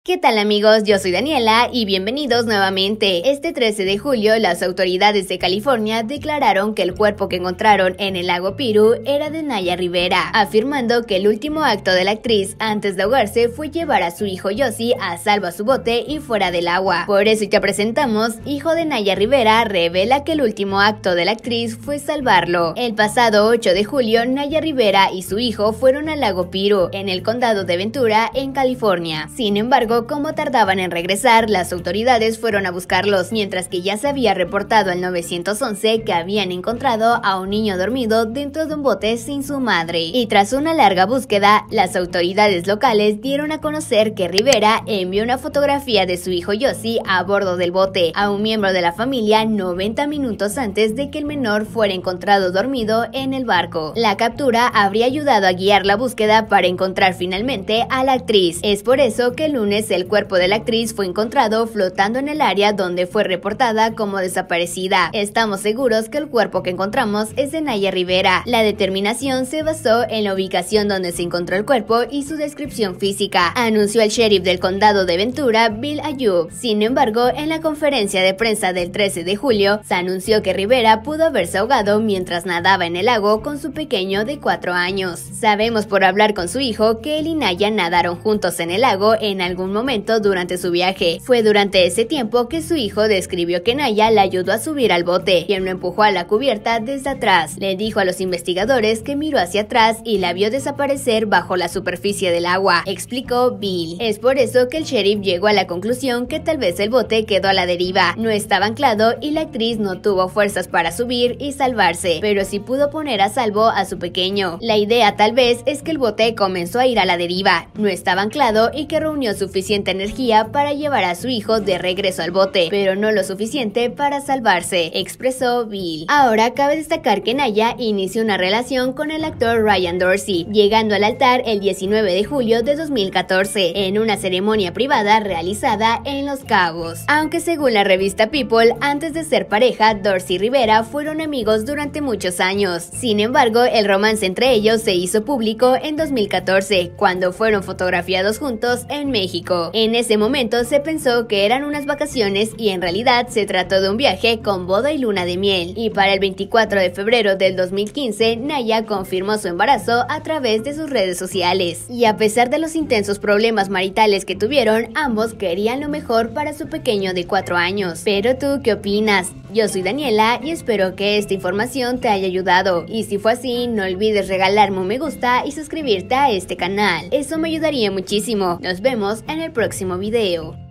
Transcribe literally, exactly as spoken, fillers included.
¿Qué tal amigos? Yo soy Daniela y bienvenidos nuevamente. Este trece de julio, las autoridades de California declararon que el cuerpo que encontraron en el lago Piru era de Naya Rivera, afirmando que el último acto de la actriz antes de ahogarse fue llevar a su hijo Yossi a salvo a su bote y fuera del agua. Por eso te presentamos, hijo de Naya Rivera revela que el último acto de la actriz fue salvarlo. El pasado ocho de julio, Naya Rivera y su hijo fueron al lago Piru, en el condado de Ventura, en California. Sin embargo, como tardaban en regresar, las autoridades fueron a buscarlos, mientras que ya se había reportado al nueve once que habían encontrado a un niño dormido dentro de un bote sin su madre. Y tras una larga búsqueda, las autoridades locales dieron a conocer que Rivera envió una fotografía de su hijo Yossi a bordo del bote a un miembro de la familia noventa minutos antes de que el menor fuera encontrado dormido en el barco. La captura habría ayudado a guiar la búsqueda para encontrar finalmente a la actriz. Es por eso que el lunes el cuerpo de la actriz fue encontrado flotando en el área donde fue reportada como desaparecida. Estamos seguros que el cuerpo que encontramos es de Naya Rivera. La determinación se basó en la ubicación donde se encontró el cuerpo y su descripción física, anunció el sheriff del condado de Ventura, Bill Ayub. Sin embargo, en la conferencia de prensa del trece de julio, se anunció que Rivera pudo haberse ahogado mientras nadaba en el lago con su pequeño de cuatro años. Sabemos por hablar con su hijo que él y Naya nadaron juntos en el lago en algún momento durante su viaje. Fue durante ese tiempo que su hijo describió que Naya le ayudó a subir al bote, quien lo empujó a la cubierta desde atrás. Le dijo a los investigadores que miró hacia atrás y la vio desaparecer bajo la superficie del agua, explicó Bill. Es por eso que el sheriff llegó a la conclusión que tal vez el bote quedó a la deriva, no estaba anclado y la actriz no tuvo fuerzas para subir y salvarse, pero sí pudo poner a salvo a su pequeño. La idea tal vez es que el bote comenzó a ir a la deriva, no estaba anclado y que reunió suficiente energía para llevar a su hijo de regreso al bote, pero no lo suficiente para salvarse, expresó Bill. Ahora cabe destacar que Naya inició una relación con el actor Ryan Dorsey, llegando al altar el diecinueve de julio de dos mil catorce, en una ceremonia privada realizada en Los Cabos. Aunque según la revista People, antes de ser pareja, Dorsey y Rivera fueron amigos durante muchos años. Sin embargo, el romance entre ellos se hizo público en dos mil catorce, cuando fueron fotografiados juntos en México. En ese momento se pensó que eran unas vacaciones y en realidad se trató de un viaje con boda y luna de miel. Y para el veinticuatro de febrero del dos mil quince, Naya confirmó su embarazo a través de sus redes sociales. Y a pesar de los intensos problemas maritales que tuvieron, ambos querían lo mejor para su pequeño de cuatro años. Pero ¿tú qué opinas? Yo soy Daniela y espero que esta información te haya ayudado. Y si fue así, no olvides regalarme un me gusta y suscribirte a este canal. Eso me ayudaría muchísimo. Nos vemos en el próximo video.